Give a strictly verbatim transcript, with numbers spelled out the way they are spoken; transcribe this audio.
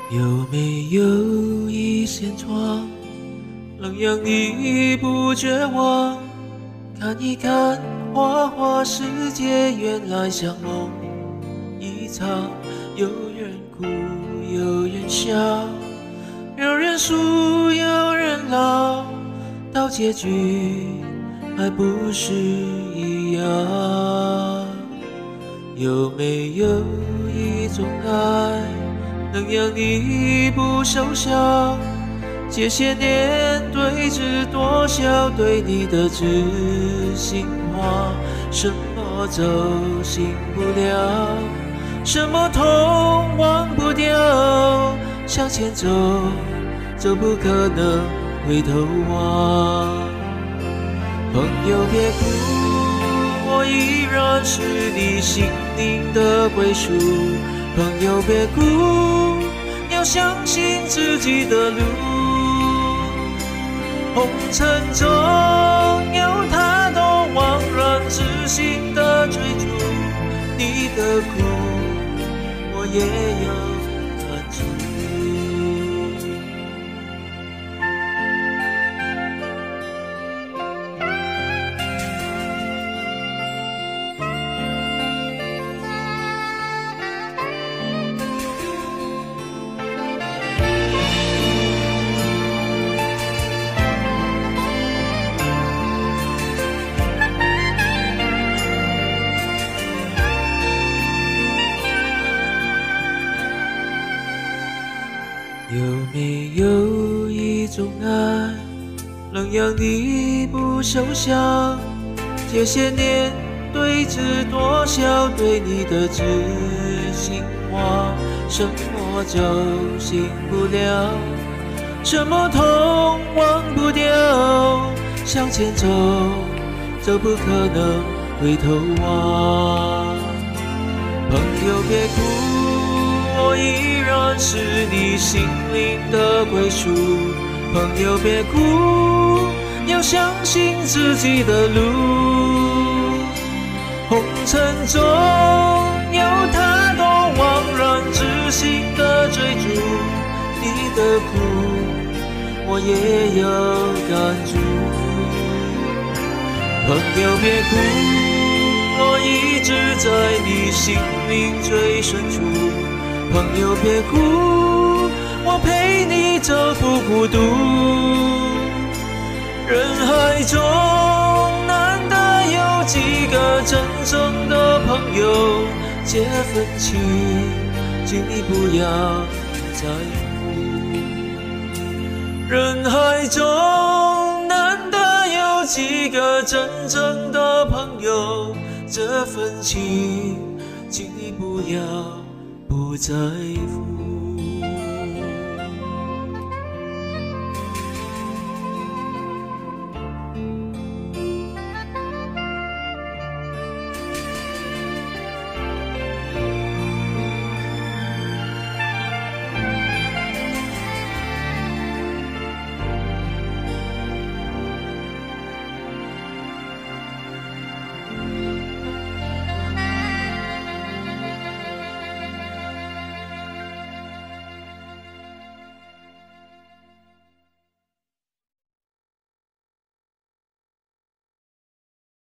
有没有一扇窗，能让你不绝望？看一看花花世界，原来像梦一场。有人哭，有人笑，有人输，有人老，到结局还不是一样。有没有一种爱，能让你不受伤？这些年对峙多少对你的知心话，什么走醒不了，什么痛忘不掉，向前走，走不可能回头望。朋友别哭，我依然是你心灵的归属。朋友别哭，要相信自己的路。红尘中有太多枉然痴心的追逐，你的苦我也有感触。有没有一种爱，能让你不受伤？这些年对峙多少对你的知心话，什么走醒不了，什么痛忘不掉，向前走，走不可能回头望。朋友别哭，我依然是你心灵的归属。朋友别哭，要相信自己的路。红尘中有太多枉然痴心的追逐，你的苦我也有感触。朋友别哭，我一直在你心灵最深处。朋友别哭，我陪你走不孤独。人海中难得有几个真正的朋友，这份情请你不要在乎。人海中难得有几个真正的朋友，这份情请你不要不在乎。